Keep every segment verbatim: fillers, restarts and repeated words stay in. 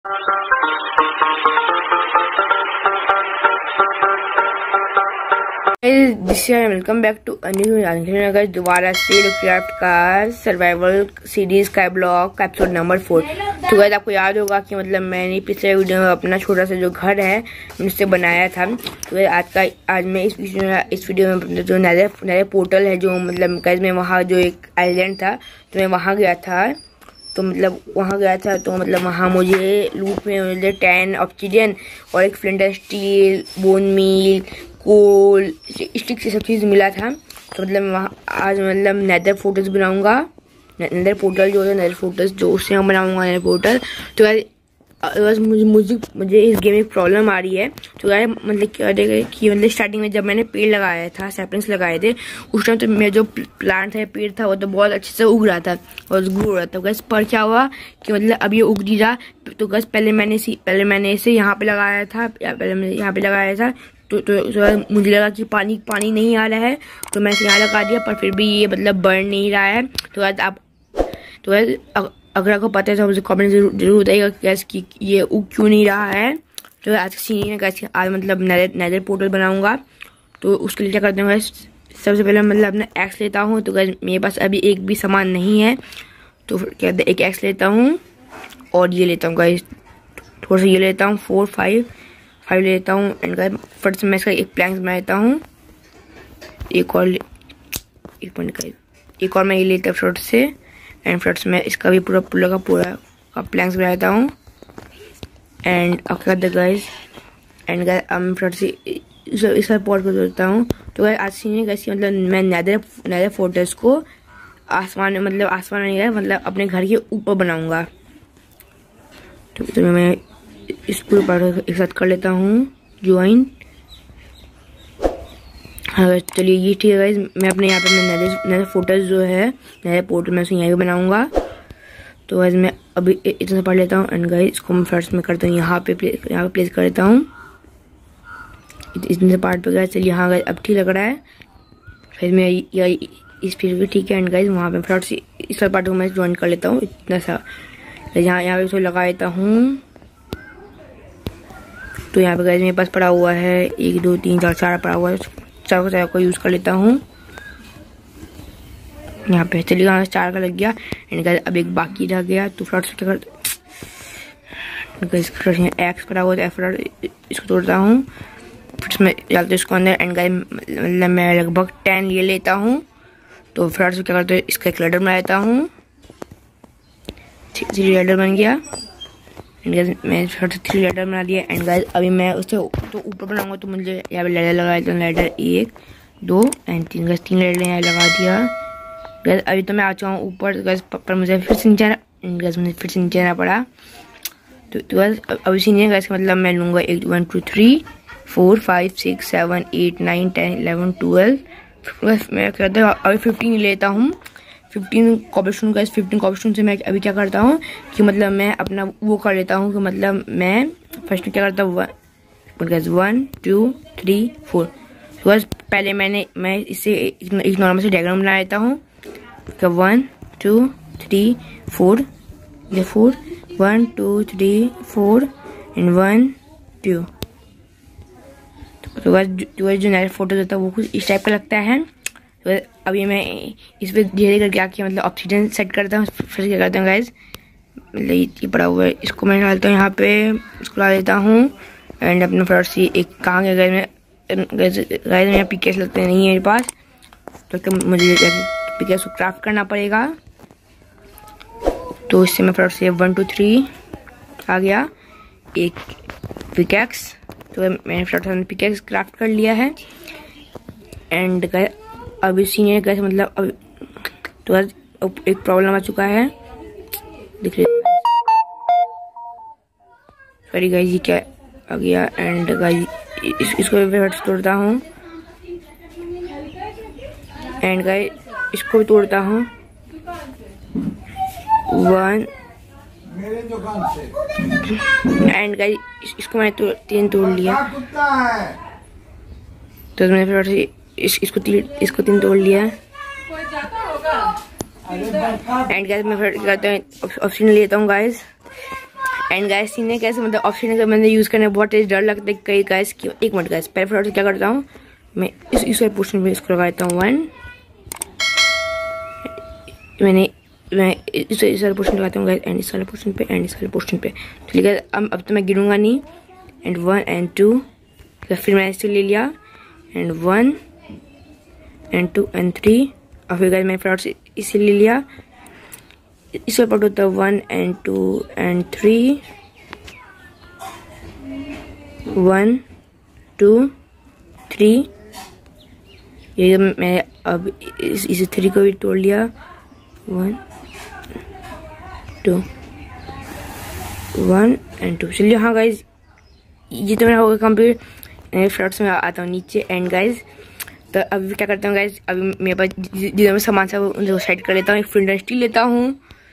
Welcome back to new दोबारा से craft का survival series sky block episode number four. तो गाइस आपको याद होगा कि मतलब मैंने पिछले वीडियो में अपना छोटा सा जो घर है उससे बनाया था। तो आज का आज मैं इस वीडियो इस वीडियो में जो नया नया पोर्टल है जो मतलब गाइस मैं वहाँ जो एक आइलैंड था तो मैं वहाँ गया था। तो मतलब वहाँ गया था तो मतलब वहाँ मुझे लूट में मुझे टेन ऑब्सीडियन और एक flint steel, bone meal, coal, stick से सब चीज़ मिला था। तो मतलब वहाँ आज मतलब नेदर फोर्ट्रेस बनाऊंगा, नेदर पोर्टल जो है नेदर फोर्ट्रेस जो उससे हम बनाऊंगा नेदर पोर्टल। तो यार बस मुझे मुझे मुझे इस गेम में प्रॉब्लम आ रही है। तो यार मतलब क्या कि मतलब स्टार्टिंग में जब मैंने पेड़ लगाया था, सैपलिंग्स लगाए थे, उस टाइम तो मेरा जो प्लांट था पेड़ था वो तो बहुत अच्छे से उग रहा था और ग्रो हो रहा था। गैस पर क्या हुआ कि मतलब अब ये उग नहीं रहा। तो गैस पहले मैंने इसी पहले मैंने इसे यहाँ पे लगाया था, पहले मैंने यहाँ पे लगाया था। तो तो, तो मुझे लगा कि पानी पानी नहीं आ रहा है तो मैं इसे यहाँ लगा दिया, पर फिर भी ये मतलब बढ़ नहीं रहा है। तो आज आप तो आज अगर आपको पता है तो मुझे कमेंट जरूर जरूर बताइएगा गैस कि ये उग क्यों नहीं रहा है। तो आज का सीन है गैस आज मतलब नेदर नेदर पोर्टल बनाऊंगा। तो उसके लिए क्या करते हैं गैस, सबसे पहले मतलब अपना एक्स लेता हूँ। तो गैस मेरे पास अभी एक भी सामान नहीं है तो क्या कहते हैं एक एक्स लेता हूँ और ये लेता हूँ गैस, थोड़ा सा ये लेता हूँ, फोर फाइव फाइव लेता हूँ। एंड गैस फट से मैं इसका एक प्लैंक्स बना लेता हूँ, एक और एक मिनट का एक और मैं ये लेता हूँ फ्रट से। एंड फ्रट्स में इसका भी पूरा पूरा का पूरा का प्लैंक्स बनाता हूँ। एंड अब क्या करते हैं गाइस, एंड गाइस अब फ्रट से इसका पॉट कर देता हूँ। तो गाइस आज सीन है गाइस मतलब मैं नेदर नेदर फोर्ट्रेस को आसमान में मतलब आसमान में नहीं मतलब अपने घर के ऊपर बनाऊंगा। तो, तो मैं इस पूरे पार्ट एक साथ कर लेता हूँ ज्वाइन। हाँ चलिए ये ठीक है गाइस, मैं अपने यहाँ पे मैं नेदर नेदर फोर्ट्रेस जो है नेदर पोर्टल में उसे यहाँ पे बनाऊंगा। तो गाइस मैं अभी इतना पढ़ लेता हूँ। एंड गाइस इसको मैं फर्स्ट में करता हूँ यहाँ पे प्ले यहाँ पे प्लेस कर लेता हूँ इतने से पार्ट पे। गाइस चलिए हाँ गाइस अब ठीक लग रहा है। फिर मैं इस फिर भी ठीक है। एंड गाइस वहाँ पे फर्स्ट इस पार्ट को मैं ज्वाइन कर लेता हूँ इतना सा, यहाँ यहाँ पे इसको लगा लेता हूँ। तो यहाँ पे गाइस मेरे पास पड़ा हुआ है एक दो तीन चार चार पड़ा हुआ है, चार को चार को यूज कर लेता हूँ यहाँ पे। चलिए यहाँ चार का लग गया। एंड गाइस अब एक बाकी रह गया। तो फ्लट्स क्या करते एक्स पड़ा हुआ है, फ्लट इसको तोड़ता हूँ, फिर इसमें डालते इसको अंदर। एंड गाइस मतलब मैं लगभग टेन ले लेता हूँ। तो फ्लट्स क्या करते हैं इसका एक लैडर बना लेता हूँ, थ्री लैडर बन गया। एंड गाइस मैं थ्री लैडर बना दिया। एंड गाइस अभी मैं उससे तो ऊपर बनाऊंगा तो मुझे यहाँ पे लैडर लगा देता हूँ, लैडर एक दो एंड तीन। गाइस तीन लैडर यहाँ लगा दिया। गाइस अभी तो मैं आ चुका हूँ ऊपर। गाइस पर मुझे फिर से नीचे आना, गाइस मुझे फिर से नीचे आना पड़ा। तो, तो गाइस अभी सीन है गाइस मतलब मैं लूँगा एक one two three four five six seven eight nine ten eleven twelve. बस मैं कहता हूँ अभी फिफ्टीन लेता हूँ, fifteen copper stone. Guys fifteen copper stone से मैं अभी क्या करता हूँ कि मतलब मैं अपना वो कर लेता हूँ कि मतलब मैं फर्स्ट क्या करता हूँ guys one two three four. तो गाइस पहले मैंने मैं इससे एक नॉर्मल से डायग्राम बना लेता हूँ तो वन टू थ्री फोर ये four one two three four and one two. तो गाइस जो जो नया फोटो होता है वो कुछ इस टाइप का लगता है। तो अभी मैं इस पर धीरे करके आके मतलब ऑक्सीजन सेट करता हूँ, फिर क्या करता हूँ गाइस मतलब ये पड़ा हुआ है इसको मैं डालता हूँ यहाँ पे, इसको ला देता हूँ। एंड अपना फर्स्ट से एक कहाँ गया गाइस में गाइस गाइस में पिकेस लगते नहीं है मेरे पास, तो मुझे पिकेस को क्राफ्ट करना पड़ेगा। तो इससे मैं फर्स्ट से वन टू थ्री आ गया एक पिकेक्स। तो मैंने फर्स्ट पिकेक्स क्राफ्ट कर लिया है। एंड गाइस अभी सीनियर गैस मतलब अब तो अब एक प्रॉब्लम आ चुका है दिख रही सॉरी गाइस ये क्या आ गया। एंड गाइस इस, इसको भी तोड़ता हूँ। एंड गाइस इसको भी तोड़ता हूँ वन। एंड गाइस इसको मैंने तो, तीन तोड़ लिया। तो मैंने फिर इस, इसको तीन इसको तीन तोड़ लिया। एंड गाइस मैं फिर करता हूँ ऑप्शन लेता हूँ गाइस। एंड गाइस सीने कैसे मतलब ऑप्शन का मैंने यूज़ करने बहुत तेज डर लगता है कई गाइस की। एक मिनट गाइस, पहले फटाफट क्या करता हूँ मैं इस इस वाले पोर्शन में इसको लगा देता हूँ वन। मैंने मैं इस इस वाले पोर्शन लगाता हूँ गाइस एंड इस वाले पोर्शन पे एंड इस वाले पोर्शन पे। ठीक है अब अब तो मैं गिरूंगा नहीं। एंड वन एंड टू, फिर मैंने इसे ले लिया and one and two and three. और फिर गाइस मैंने फटाफट से इसे ले लिया। इस वाले पार्ट होता है one and two and three, one two three. ये मैं अब इस इस थ्री को भी तोड़ लिया, one two one and two. चलिए हाँ गाइज ये तो मेरा होगा कंप्लीट। फ्लट्स में आता हूँ नीचे एंड गाइज तो अभी क्या करता हूँ गाइज, अभी मेरे पास जिधर मैं सामान सब उनको सेट कर लेता हूँ। एक फ्लिंट एंड स्टील लेता हूँ,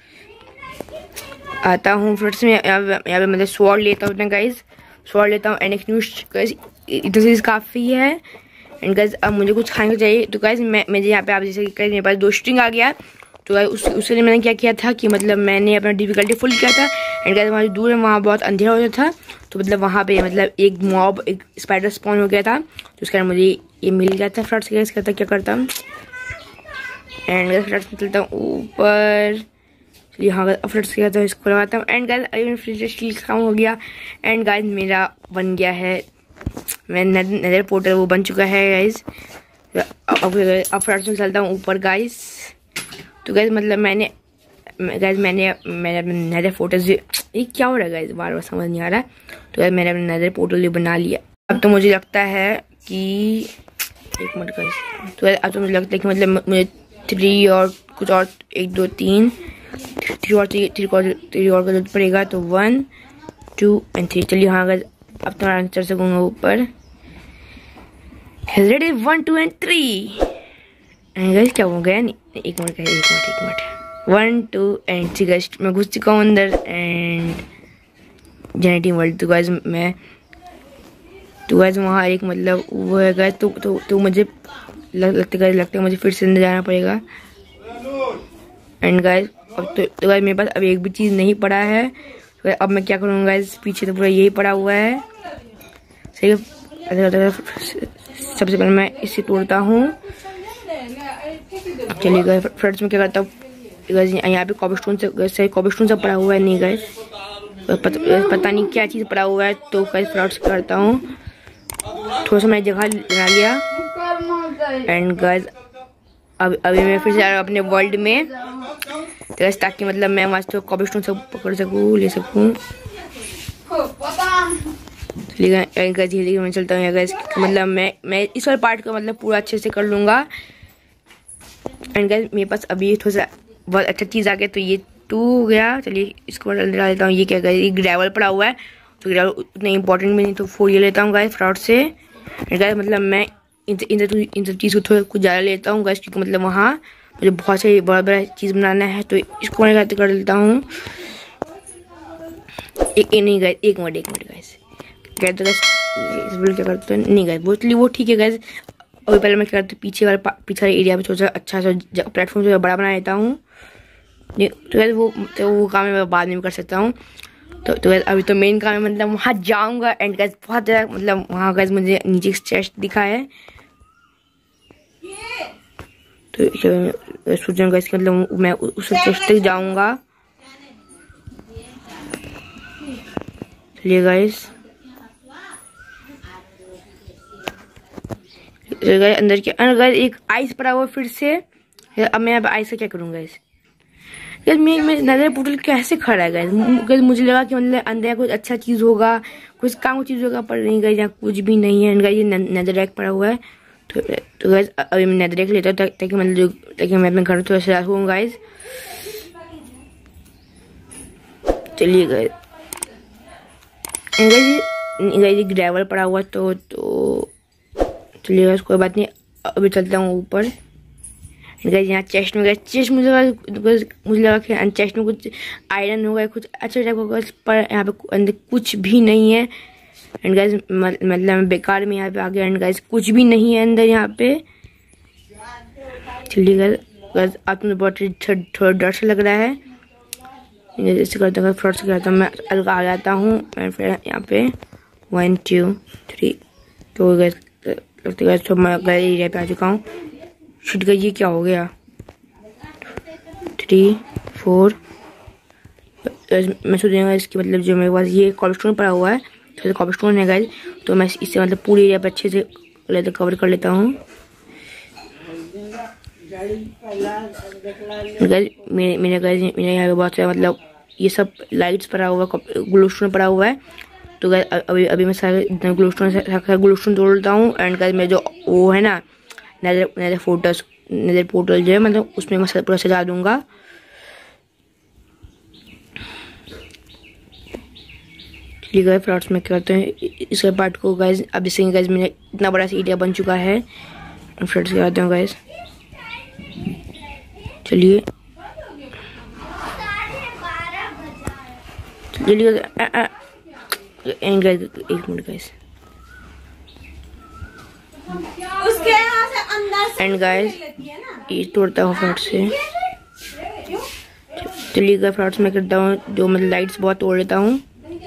आता हूँ फ्लट्स में यहाँ पे मतलब स्वॉर्ड लेता हूँ गाइज, स्वॉर्ड लेता हूँ एंड एक न्यू गाइज इधर से काफ़ी है। एंड गाइज अब मुझे कुछ खाने को चाहिए तो गाइज मैं मुझे यहाँ पे आप जैसे कि मेरे पास दो स्ट्रिंग आ गया तो गाइज उस उसके लिए मैंने क्या किया था कि मतलब मैंने अपना डिफिकल्टी फुल किया था। एंड गाइज वहाँ दूर है, वहाँ बहुत अंधेरा हो जाता था तो मतलब वहाँ पे मतलब एक मॉब एक स्पाइडर स्पॉन हो गया था तो उसके कारण मुझे ये मिल गया था। फ्लट्स गाइज करता क्या करता हूँ एंड गाइज फ्लट्स में चलता हूँ ऊपर। यहाँ फ्लट्स किया था इसको लगाता हूँ एंड गाइज अभी फ्रिज स्टील काम हो गया। एंड गाइज मेरा बन गया है, मैं नदर पोर्टल वो बन चुका है गाइज। अब अब फ्लट्स में चलता हूँ ऊपर गाइज। तो गाइज मतलब मैंने गाइज मैंने मैंने अपने नदर पोर्टल ये क्या हो रहा है गाइज बार बार समझ नहीं आ रहा है। तो गाइज मैंने अपने नदर पोर्टल बना लिया। अब तो मुझे लगता है कि एक मिनट गाइज, तो अब तो मुझे लगता है कि मतलब मुझे थ्री और कुछ और एक दो तीन थ्री और थ्री थ्री और थ्री और का जरूरत पड़ेगा तो वन टू एंड थ्री। चलिए हाँ गाइज अब तो मैं चढ़ सकूँगा ऊपर। Ready one two and three and guys क्या हो गया नहीं एक मिनट एक मिनट एक minute one two and three guys मैं घुस चुका हूँ अंदर एंड जेनेटिंग वर्ल्ड। तो गाइज मैं तो गाइज वहाँ एक मतलब वो है गाइज तो तो तो मुझे लगता गाइज लगता है मुझे फिर से अंदर जाना पड़ेगा। एंड गाइज अब तो, तो गाइज मेरे पास अब एक भी चीज़ नहीं पड़ा है तो अब मैं क्या करूँगा गाइज, पीछे तो पूरा यही पड़ा हुआ है सही है। सबसे पहले मैं इसे तोड़ता हूँ। चलिए गाइज फ्लट्स में क्या करता हूँ गाइज यहाँ पे कॉबलस्टोन से कॉबलस्टोन से पड़ा हुआ है नहीं गाइज पत, पता नहीं क्या चीज़ पड़ा हुआ है तो गाइज फ्लट्स करता हूँ। थोड़ा सा मैंने जगह बना लिया एंड गाइज अब अभी मैं फिर से अपने वर्ल्ड में ताकि मतलब मैं वहाँ से कॉबलस्टोन से पकड़ सकूँ ले सकूँ। धीरे धीरे मैं चलता हूँ गाइज मतलब मैं मैं इस वाले पार्ट को मतलब पूरा अच्छे से कर लूँगा। एंड गाइज मेरे पास अभी थोड़ा सा बहुत अच्छा चीज़ आ गया तो ये टू हो गया। चलिए इसको अंदर डाल देता हूँ। ये क्या गाइज ये ग्रेवल पड़ा हुआ है तो ग्रेवल उतना इंपॉर्टेंट भी नहीं तो फोर ये लेता हूँ गाइज फ्रॉड से। एंड गाइज मतलब मैं इन इन इन सब चीज़ को थोड़ा कुछ ज़्यादा लेता हूँ गाइज क्योंकि मतलब वहाँ मुझे बहुत सारी बड़ा बड़ा चीज़ बनाना है तो इसको मैं कर लेता हूँ। एक नहीं गाइज एक मिनट एक मिनट गाइज गाइज तो गाइज क्या करते हैं नहीं गाइज बोतली वो ठीक है गाइज। और पहले मैं क्या करता हूँ पीछे वाले पीछे वाले एरिया में थोड़ा सा अच्छा सा प्लेटफॉर्म जो बड़ा बना लेता हूँ तो गाइज वो तो वो काम मैं बाद में भी कर सकता हूँ। तो तो गाइज अभी तो मेन काम है मतलब वहाँ जाऊँगा एंड गाइज बहुत ज़्यादा मतलब वहाँ गाइज मुझे नीचे चेस्ट दिखा है तो सोच रहा हूँ गाइज मतलब मैं उस चेस्ट तक जाऊँगा। चलिए गाइज गाइज अंदर के अंदर गाइज एक आइस पड़ा हुआ फिर से। अब मैं अब आइस से क्या करूँगा गाइज गाइज मैं मैं नदर पोर्टल कैसे खड़ा है गाइज गाइज मुझे लगा कि मतलब अंदर कुछ अच्छा चीज़ होगा कुछ काम की चीज़ होगा पर नहीं गाइज यहाँ कुछ भी नहीं है। गाइज ये नदर रैक पड़ा हुआ है तो तो गाइज अभी मैं नदर रैक लेता हूँ ताकि मतलब जो ताकि मैं अपने घर थोड़ा सा रखूँ गाइज। चलिए गाइज गाइज गाइज ग्रेवल पड़ा हुआ तो तो चलिए गाइज कोई बात नहीं अभी चलता हूँ ऊपर। गाइज यहाँ चेस्ट में गाइज चेस्ट मुझे मुझे लगा कि चेस्ट में कुछ आयरन होगा कुछ अच्छा टाइप होगा पर यहाँ पे अंदर कुछ भी नहीं है। एंड गाइज मतलब बेकार में यहाँ पे आ गया एंड गाइज कुछ भी नहीं है अंदर यहाँ पे। चलिए गाइज गाइज आप मुझे बहुत थोड़ा डर से लग रहा है जैसे करते हैं फ्रॉड से करता हूँ मैं अलग आ जाता हूँ एंड फिर यहाँ पे वन टू थ्री तो गैस लगते गए तो मैं गए एरिया पे आ चुका हूँ। शिट गई, ये क्या हो गया? थ्री फोर मैं सोच रहा इसकी मतलब जो मेरे पास ये कॉबलस्टोन पड़ा हुआ है तो कॉबलस्टोन है गाइस, तो मैं इससे मतलब पूरी एरिया पे अच्छे से लेते कवर कर लेता हूँ। मेरे मेरे गाइस मेरे यहाँ पे बहुत सारा मतलब ये सब लाइट्स पड़ा हुआ है, ग्लोस्टोन पड़ा हुआ है। तो गाइस अभी अभी मैं सारे ग्लोस्टोन से ग्लोस्टोन तोड़ लेता हूँ एंड गाइस मैं जो वो है ना nether nether photos nether portal जो है मतलब उसमें मैं पूरा सजा दूंगा। ठीक है फ्लॉट्स में क्या करते हैं इस पार्ट को गाइस। अब जैसे गाइस मेरा इतना बड़ा सा एरिया बन चुका है फ्लॉट्स क्या करते हैं गाइस। चलिए चलिए एंड गाइस एक मिनट गाइस एंड गाइस ये तोड़ता हूँ फ्लॉट से। चलिए गाइस फ्लॉट्स में करता हूँ जो मतलब लाइट्स बहुत तोड़ लेता हूँ।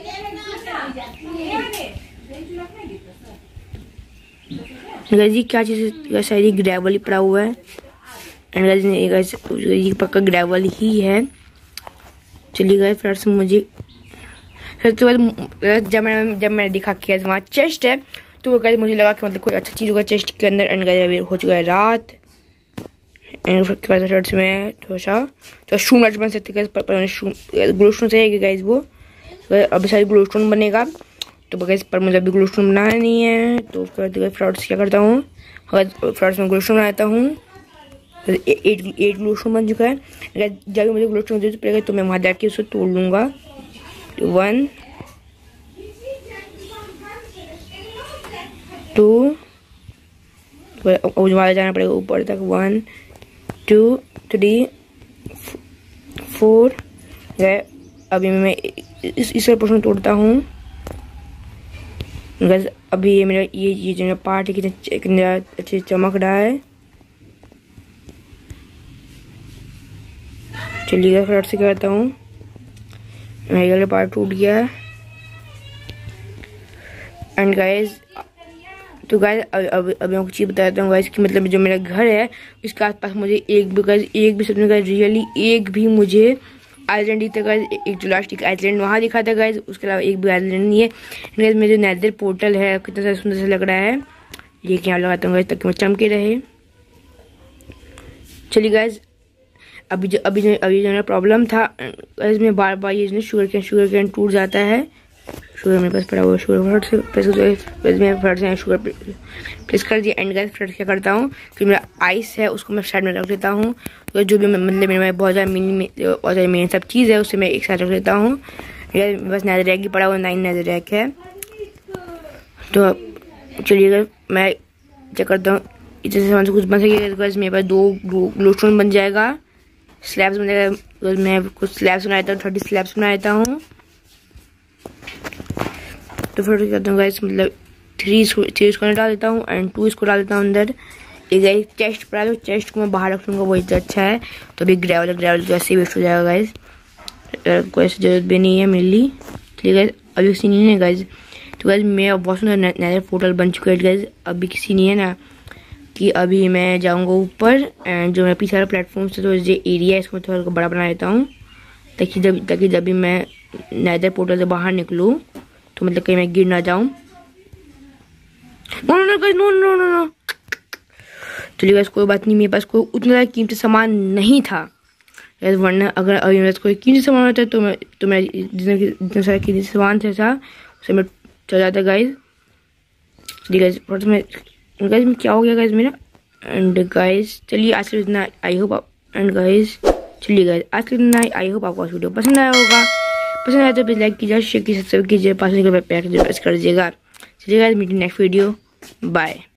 गाइस ये क्या चीज़ है? शायद ये ग्रेवल ही पड़ा हुआ है एंड गाइस ये पक्का ग्रेवल ही है। चलिए गाइस फ्रेंड्स मुझे फिर तो जब मैंने जब मैंने देखा कि वहाँ चेस्ट है तो गाइस मुझे लगा कि मतलब कोई अच्छा चीज़ होगा चेस्ट के अंदर एंड गाइस अभी हो चुका है रात एंड फ्रेंड्स में थोड़ा सा तो शून लाइट बन सकते हैं ग्लोस्टोन से है गाइस वो अभी सारी ग्लोस्टोन बनेगा तो गाइस पर मुझे अभी ग्लोस्टोन बनाना नहीं है। तो फिर फ्लॉट्स क्या करता हूँ फ्लॉट्स में ग्लोस्टोन बनाता हूँ। एट एट ग्लोस्टोन बन चुका है। जब मुझे ग्लोस्टोन जरूरत पड़ेगा तो मैं वहाँ जाके उसको तोड़ लूँगा। वन टू वहाँ जाना पड़ेगा ऊपर तक। वन टू थ्री फोर अभी मैं इस इस पोर्शन तोड़ता हूँ। गाइस अभी ये मेरा ये ये जो पार्ट है कितना कितना अच्छे चमक रहा है। चलिए फ्लॉट से करता हूँ मेरा पार्ट टूट गया एंड गाइस तो गाइस अभी अभी मैं कुछ चीज़ बताता हूँ गाइस कि मतलब जो मेरा घर है इसके आसपास मुझे एक भी गाइस एक भी सच में गाइस रियली एक भी मुझे आइलैंड दिखता गाइस। एक जो लास्ट एक आइलैंड वहाँ दिखा था गाइस, उसके अलावा एक भी आइलैंड नहीं है। गाइस मेरे जो नेदर पोर्टल है कितना सा सुंदर सा लग रहा है। ये यहाँ लगाता हूँ गाइस ताकि मैं चमके रहे। चलिए गाइस अभी जो अभी जो अभी जो मेरा प्रॉब्लम था गाइस में बार बार ये जो शुगर कैन शुगर कैन टूट जाता है। शुगर मेरे पास पड़ा हुआ शुगर फट से प्रेस में फट से शुगर प्रेस कर दिया एंड गाइस फट क्या करता हूँ फिर मेरा आइस है उसको मैं साइड में रख देता हूँ। तो जो भी मतलब मेरे बहुत ज़्यादा मिनी बहुत सारी मेन सब चीज़ है उससे मैं एक साथ रख देता हूँ। बस नेदर रैक ही पड़ा हुआ नाइन नेदर रैक है। तो चलिए मैं क्या करता हूँ इतने सामान से कुछ बन सकेगा गाइस मेरे पास दो ग्लोस्टोन बन जाएगा स्लैब्स बन जाएगा। मैं कुछ स्लैब्स बना देता हूँ थर्टी स्लैब्स बना देता हूँ। तो फिर करता हूँ गाइस मतलब थ्री थ्री इसको डाल देता हूँ एंड टू इसको डाल देता हूँ अंदर। एक गाइस चेस्ट पड़ा है चेस्ट को मैं बाहर रख लूँगा वो इतना अच्छा है। तो अभी ग्रेवल ग्रेवल तो ऐसे वेस्ट हो जाएगा गाइस, कोई ऐसी जरूरत भी नहीं है मेरे लिए। ठीक है अभी किसी नहीं है गाइस। तो गाइस मेरा बहुत सुंदर नेदर पोर्टल बन चुका है गाइस। अभी किसी नहीं है ना कि अभी मैं जाऊँगा ऊपर एंड जो मेरा पीछे वाला प्लेटफॉर्म से तो जो एरिया है इसको थोड़ा बड़ा बना देता हूँ ताकि जब ताकि जब भी मैं नेदर पोर्टल से बाहर निकलूँ तो मतलब कहीं मैं गिर ना जाऊँ। No no guys no no no no. चलिए गाइस कोई बात नहीं मेरे पास कोई उतना ज़्यादा कीमती सामान नहीं था गाइस, वरना अगर अभी मेरे पास कोई कीमती सामान होता तो मैं तो मैं जितना जितना सारा कीमती सामान था उसे मैं चल जाता गाइस। चलिए गाइस फर्स्ट में गाइस में क्या हो गया गाइस मेरा एंड गाइस चलिए आज से इतना आई होप एंड गाइस चलिए गाइस आज के इतना आई होप आपको वीडियो पसंद आया होगा। पसंद आया तो प्लीज लाइक कीजिए शेयर कीजिए सब्सक्राइब कीजिए पास में प्यार प्रेस कर दीजिएगा। चलिए guys meeting next video bye.